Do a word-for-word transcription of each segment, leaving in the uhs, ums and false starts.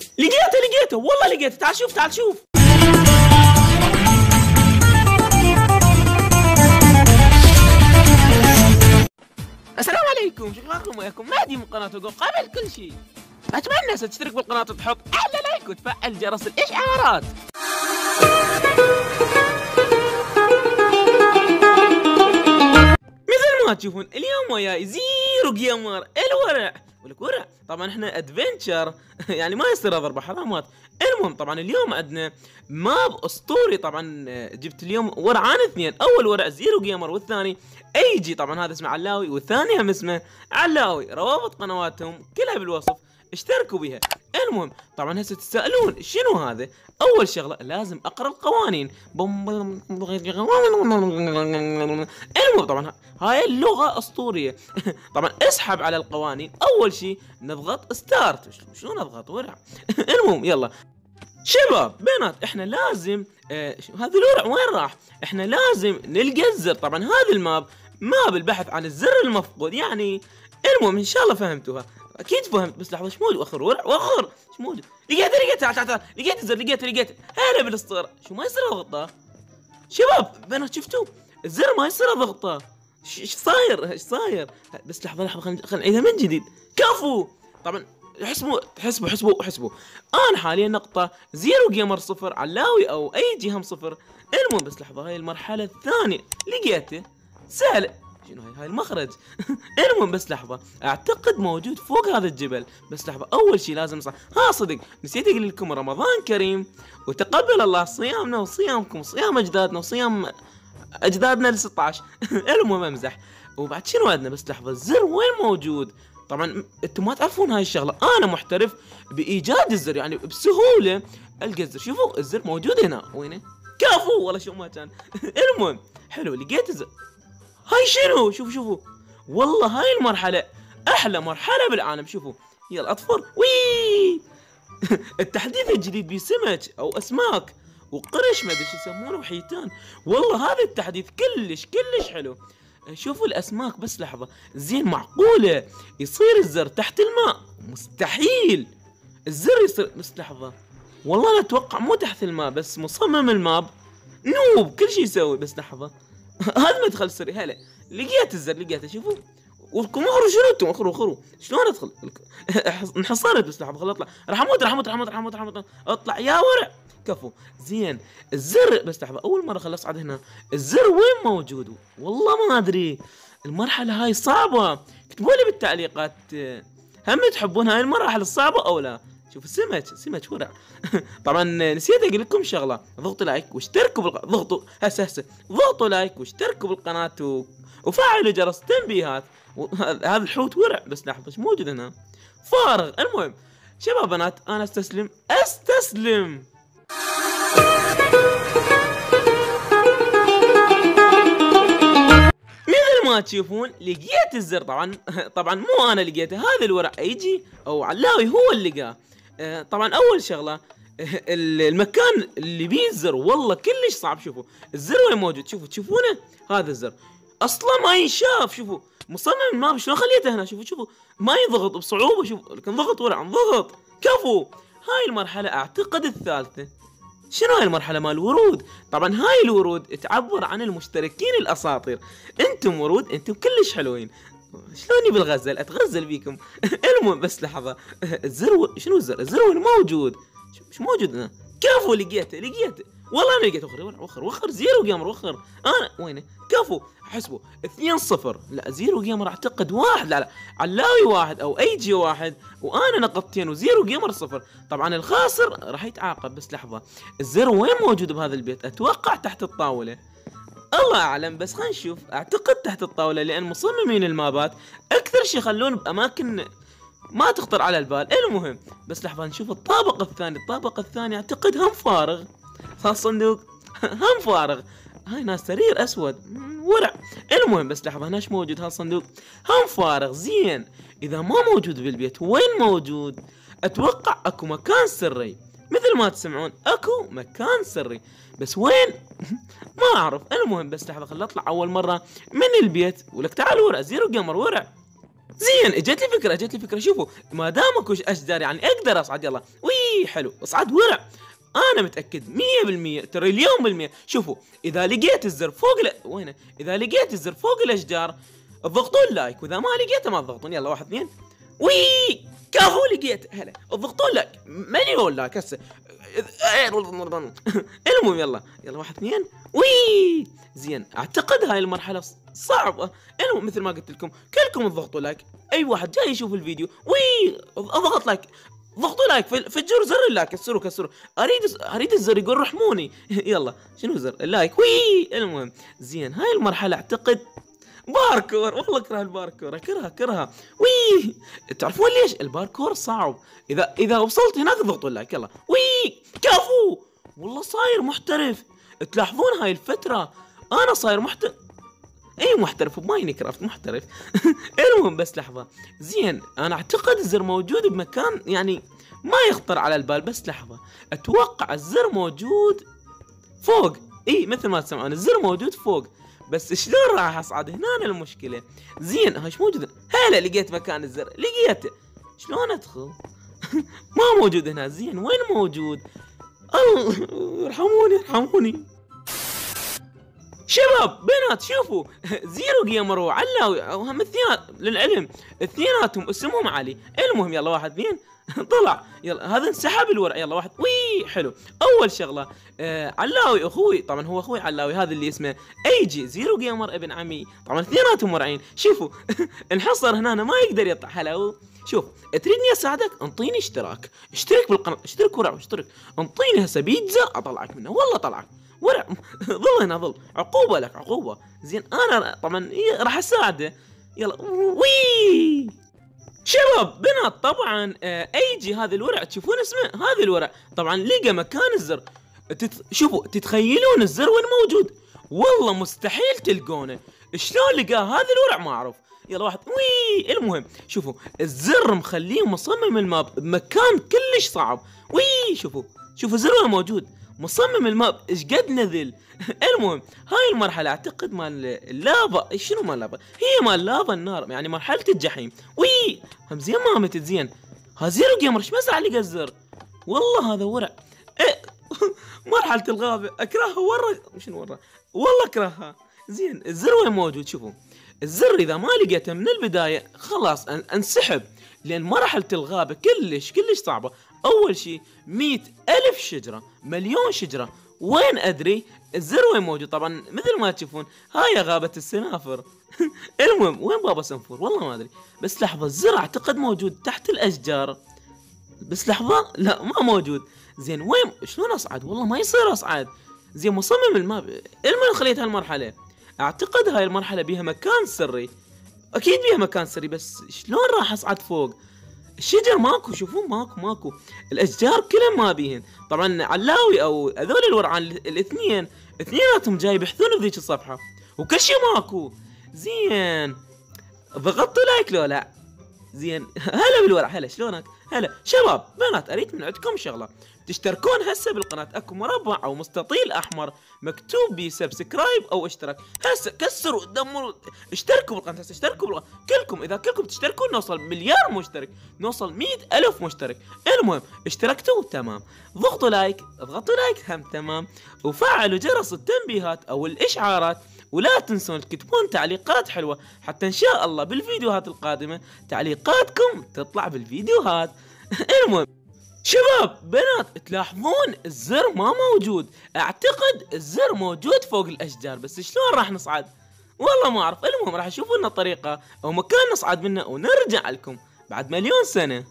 لقيته لقيته والله لقيته، تعال شوف تعال شوف. السلام عليكم، شكراكم وياكم مهدي من قناة وقو. قبل كل شيء اتمنى تشترك بالقناة وتحط اعلى لايك وتفعل جرس الاشعارات. مثل ما تشوفون اليوم وياي زيرو جيمر الورع، ولك ورع طبعا احنا ادفنتشر يعني ما يصير اضرب حرامات. المهم طبعا اليوم عندنا ماب اسطوري، طبعا جبت اليوم ورعان اثنين، اول ورع زيرو جيمر والثاني اي جي، طبعا هذا اسمه علاوي والثاني هم اسمه علاوي، روابط قنواتهم كلها بالوصف اشتركوا بها. المهم طبعا هسه تسألون شنو هذا؟ اول شغله لازم اقرا القوانين. المهم طبعا هاي اللغه اسطوريه. طبعا اسحب على القوانين، اول شيء نضغط ستارت. شلون نضغط ورع؟ المهم يلا شباب بنات، احنا لازم آه هذا الورع وين راح؟ احنا لازم نلقى الزر. طبعا هذا الماب ماب البحث عن الزر المفقود يعني. المهم ان شاء الله فهمتوها، اكيد فهمت. بس لحظه، ايش موجود؟ وخر ورع وخر، ايش موجود؟ لقيته لقيته، تعال تعال تعال، لقيت الزر، لقيته لقيته. هلا بالاسطوره، شو ما يصير اضغطه؟ شباب بنات شفتوا؟ الزر ما يصير اضغطه، ايش صاير؟ ايش صاير؟ بس لحظه لحظه، خلينا خلينا نعيدها من جديد. كفو. طبعا حسبوا حسبوا حسبوا حسبوا انا حاليا نقطه زيرو جيمر صفر، علاوي او اي جهه صفر. المهم بس لحظه، هاي المرحله الثانيه لقيته سهل. شنو هاي؟ هاي المخرج. المهم بس لحظه، اعتقد موجود فوق هذا الجبل. بس لحظه، اول شيء لازم نصح. ها صدق نسيت اقول لكم رمضان كريم، وتقبل الله صيامنا وصيامكم وصيام اجدادنا وصيام اجدادنا ل ستة عشر. المهم امزح. وبعد شنو عندنا؟ بس لحظه، الزر وين موجود؟ طبعا انتم ما تعرفون هاي الشغله، انا محترف بايجاد الزر يعني بسهوله القى الزر. شوفوا الزر موجود هنا، وينه؟ كفو والله شو ما كان. المهم حلو، لقيت الزر. هاي شنو؟ شوفوا شوفوا والله هاي المرحله احلى مرحله بالعالم. شوفوا يلا اطفر وي. التحديث الجديد بسمك او اسماك وقرش ما ادري شو يسمونه وحيتان. والله هذا التحديث كلش كلش حلو. شوفوا الاسماك. بس لحظه، زين معقوله يصير الزر تحت الماء؟ مستحيل الزر يصير. بس لحظه، والله انا اتوقع مو تحت الماء، بس مصمم الماب نوب كل شيء يسوي. بس لحظه، هذا مدخل سري. هلا لقيت الزر، لقيته. شوفوا وكم اخروا شنو انتم؟ اخروا اخروا شلون ادخل؟ انحصرت. بس لحظه، خل اطلع، راح اموت راح اموت راح اموت راح اموت راح اموت. اطلع يا ورع. كفو زين الزر. بس لحظه، اول مره خل اصعد هنا. الزر وين موجود؟ والله ما ادري. المرحله هاي صعبه، اكتبوا لي بالتعليقات هم تحبون هاي المراحل الصعبه او لا. شوف السمك سمك ورع. طبعا نسيت اقول لكم شغله، ضغطوا لايك واشتركوا بالق... ضغطوا هسه هسه ضغطوا لايك واشتركوا بالقناه و... وفعلوا جرس التنبيهات. هذا الحوت ورع. بس لحظه، ايش موجود هنا؟ فارغ. المهم شباب بنات، انا استسلم استسلم. مثل ما تشوفون لقيت الزر. طبعا طبعا مو انا لقيته، هذا الورع يجي او علاوي هو اللي لقاه. طبعا اول شغله المكان اللي بيه الزر والله كلش صعب. شوفوا الزر وين موجود؟ شوفوا تشوفونه؟ هذا الزر اصلا ما ينشاف. شوفوا مصمم الماب شلون خليته هنا. شوفوا شوفوا ما يضغط بصعوبه. شوفوا لكن ضغط ورع ضغط. كفو. هاي المرحله اعتقد الثالثه. شنو هاي المرحله مال الورود؟ طبعا هاي الورود تعبر عن المشتركين الاساطير. انتم ورود، انتم كلش حلوين. شلوني بالغزل اتغزل بيكم. المهم بس لحظه، الزر و... شنو الزر؟ الزر وين موجود؟ مش موجود هنا. كفو لقيته لقيته والله انا لقيته. وخر وخر وخر زيرو جيمر وخر. انا وينه؟ كفو. حسبوا اثنين صفر. لا زيرو جيمر اعتقد واحد. لا لا علاوي واحد او اي جي واحد، وانا نقطتين وزيرو جيمر صفر. طبعا الخاسر راح يتعاقب. بس لحظه، الزر وين موجود بهذا البيت؟ اتوقع تحت الطاوله، الله اعلم. بس خلينا نشوف. اعتقد تحت الطاوله، لان مصممين المابات اكثر شيء يخلون باماكن ما تخطر على البال. المهم بس لحظه نشوف الطابق الثاني. الطابق الثاني اعتقد هم فارغ. هالصندوق هم فارغ. هاي ناس سرير اسود ورع. المهم بس لحظه، هنا ايش موجود؟ هالصندوق هم فارغ. زين اذا ما موجود بالبيت وين موجود؟ اتوقع اكو مكان سري. مثل ما تسمعون اكو مكان سري، بس وين؟ ما اعرف. المهم بس لحظه، خل اطلع اول مره من البيت. ولك تعال ورع زيرو جيمر ورع. زين اجت لي فكره اجت لي فكره. شوفوا ما دام اكو اشجار يعني اقدر اصعد. يلا وي وي حلو اصعد ورع. انا متاكد مية بالمية تريليون بالمية. شوفوا اذا لقيت الزر فوق ل... وينه؟ اذا لقيت الزر فوق الاشجار اضغطون لايك، واذا ما لقيته ما تضغطون. يلا واحد اثنين وي كفو لقيت. هلا اضغطون لايك مليون لايك هسه. المهم يلا يلا واحد اثنين وي. زين اعتقد هاي المرحله صعبه. المهم مثل ما قلت لكم كلكم اضغطوا لايك. اي واحد جاي يشوف الفيديو وي اضغط لايك. ضغطوا لايك فجروا زر اللايك. كسروا كسروا. اريد اريد الزر يقول رحموني. يلا شنو زر اللايك وي. المهم زين هاي المرحله اعتقد باركور. والله اكره الباركور اكرهها كرهها وي. تعرفون ليش الباركور صعب؟ اذا اذا وصلت هناك ضغطوا اللايك. يلا وي كفو. والله صاير محترف. تلاحظون هاي الفتره انا صاير محترف. اي محترف بماينكرافت محترف. المهم بس لحظه. زين انا اعتقد الزر موجود بمكان يعني ما يخطر على البال. بس لحظه اتوقع الزر موجود فوق. اي مثل ما تسمعون الزر موجود فوق. بس شلون راح اصعد هنا المشكله. زين هاش موجود. هلا لقيت مكان الزر لقيته. شلون ادخل؟ ما موجود هنا. زين وين موجود؟ الله ارحموني ارحموني شباب بنات. شوفوا زيرو جيمر وعلاوي وهم اثنين للعلم اثنيناتهم اسمهم علي. المهم يلا واحد اثنين طلع. يلا هذا انسحب الورع. يلا واحد وي حلو. اول شغله آه علاوي اخوي. طبعا هو اخوي علاوي. هذا اللي اسمه ايجي زيرو جيمر ابن عمي. طبعا اثنيناتهم ورعين. شوفوا انحصر هنا ما يقدر يطلع. هلا شوف تريدني اساعدك انطيني اشتراك. اشترك بالقناه اشترك ورع اشترك. انطيني هسه بيتزا اطلعك منه. والله طلعك ورع. ظل هنا ظل. عقوبه لك عقوبه. زين انا طبعا راح اساعده. يلا وي شباب بنات. طبعا آه ايجي هذا الورع تشوفون اسمه هذا الورع طبعا لقى مكان الزر. تت... شوفوا تتخيلون الزر وين موجود؟ والله مستحيل تلقونه. شلون لقاه هذا الورع ما اعرف. يلا واحد وي. المهم شوفوا الزر مخليه مصمم الماب بمكان كلش صعب. وي شوفوا شوفوا الزر وين موجود. مصمم الماب ايش قد نذل. المهم هاي المرحله اعتقد مال اللافا. شنو مال اللافا؟ هي مال لافا النار يعني مرحله الجحيم. وي هم زين ما متت. زين ها زيرو جيمر ايش مسح لقى الزر. والله هذا ورع. إيه مرحله الغابه اكرهها ورا. شنو ورا والله اكرهها. زين الزر وين موجود؟ شوفوا الزر اذا ما لقيته من البدايه خلاص انسحب. لان مرحله الغابه كلش كلش صعبه. اول شيء مئة الف شجره مليون شجره. وين ادري الزر وين موجود؟ طبعا مثل ما تشوفون هاي غابه السنافر. المهم وين بابا سنفور؟ والله ما ادري. بس لحظه الزر اعتقد موجود تحت الاشجار. بس لحظه لا ما موجود. زين وين شلون اصعد؟ والله ما يصير اصعد. زين مصمم الماب المن خليت هالمرحله. اعتقد هاي المرحله بيها مكان سري. اكيد بيها مكان سري بس شلون راح اصعد فوق؟ الشجر ماكو. شوفون ماكو ماكو. الاشجار كلها ما بيهن. طبعا علاوي او هذول الورعان الاثنين اثنيناتهم جاي يبحثون بذيك الصفحه وكل شيء ماكو. زين ضغطتوا لايك لو لا؟ زين هلا بالورع. هلا شلونك؟ هلا شباب بنات اريد من عندكم شغله. تشتركون هسه بالقناه. اكو مربع او مستطيل احمر مكتوب بيه سبسكرايب او اشتراك. هسه كسروا دمروا اشتركوا بالقناه. هسه اشتركوا بالقناه كلكم. اذا كلكم تشتركون نوصل مليار مشترك. نوصل مئة الف مشترك. المهم اشتركتوا تمام. ضغطوا لايك اضغطوا لايك هم تمام. وفعلوا جرس التنبيهات او الاشعارات. ولا تنسون تكتبون تعليقات حلوة حتى ان شاء الله بالفيديوهات القادمة تعليقاتكم تطلع بالفيديوهات. المهم شباب بنات تلاحظون الزر ما موجود. اعتقد الزر موجود فوق الاشجار بس شلون راح نصعد؟ والله ما اعرف. المهم راح اشوف لنا طريقة او مكان نصعد منه ونرجع لكم بعد مليون سنة.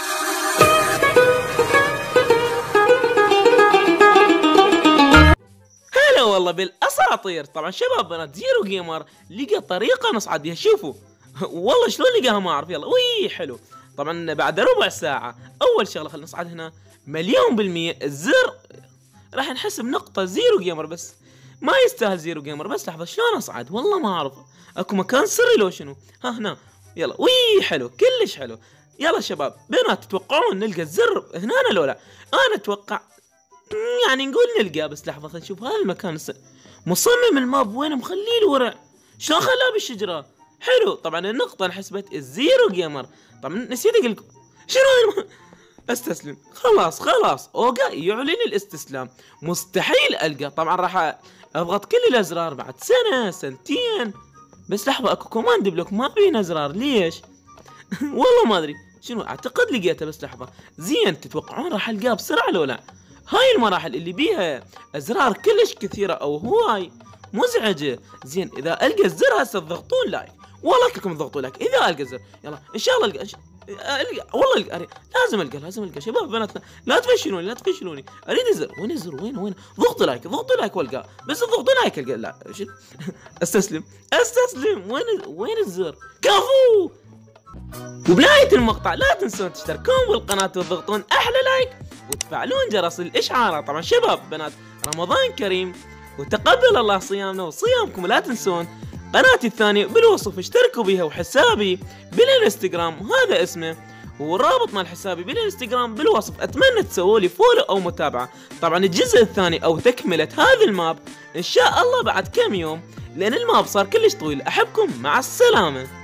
هلا والله بالاساطير. طبعا شباب بنات زيرو جيمر لقى طريقة نصعد بها. شوفوا والله شلون لقاها ما اعرف. يلا وي حلو. طبعا بعد ربع ساعة اول شغلة خلينا نصعد هنا مليون بالمية. الزر راح نحسب نقطة زيرو جيمر بس ما يستاهل زيرو جيمر. بس لحظة شلون اصعد؟ والله ما اعرف. اكو مكان سري لو شنو؟ ها هنا. يلا وي حلو كلش حلو. يلا شباب بنات تتوقعون نلقى الزر هنا لو لا؟ انا اتوقع يعني نقول نلقى. بس لحظة خلينا نشوف هذا المكان الس... مصمم الماب وين مخليه الورع؟ شلون خلاه بالشجرة؟ حلو. طبعا النقطة انحسبت الزيرو جيمر. طبعا نسيت اقول لكم شنو الم... استسلم. خلاص خلاص اوغا يعلن الاستسلام. مستحيل القى. طبعا راح اضغط كل الازرار بعد سنة سنتين. بس لحظة اكو كوماند بلوك ما بين ازرار ليش؟ والله ما ادري شنو. اعتقد لقيته بس لحظة. زين تتوقعون راح القاه بسرعة لو لا؟ هاي المراحل اللي بيها ازرار كلش كثيرة او هواي مزعجة. زين اذا القى الزر هسه تضغطون لايك. والله كلكم تضغطوا لايك اذا القى الزر. يلا ان شاء الله القى. القى والله القى. لازم القى لازم القى شباب بناتنا لا تفشلوني لا تفشلوني. اريد الزر. وين الزر؟ وين وين؟ ضغطوا لايك ضغطوا لايك والقاه. بس ضغطوا لايك القى. لا شنو؟ استسلم استسلم. وين وين الزر؟ كفو. وبنهاية المقطع لا تنسون تشتركون بالقناة وتضغطون احلى لايك وتفعلون جرس الاشعارات. طبعا شباب بنات رمضان كريم وتقبل الله صيامنا وصيامكم. لا تنسون قناتي الثانية بالوصف اشتركوا بيها وحسابي بالانستغرام هذا اسمه والرابط مال حسابي بالانستغرام بالوصف. اتمنى تسووا لي فولو او متابعة. طبعا الجزء الثاني او تكملة هذا الماب ان شاء الله بعد كم يوم لان الماب صار كلش طويل. احبكم مع السلامة.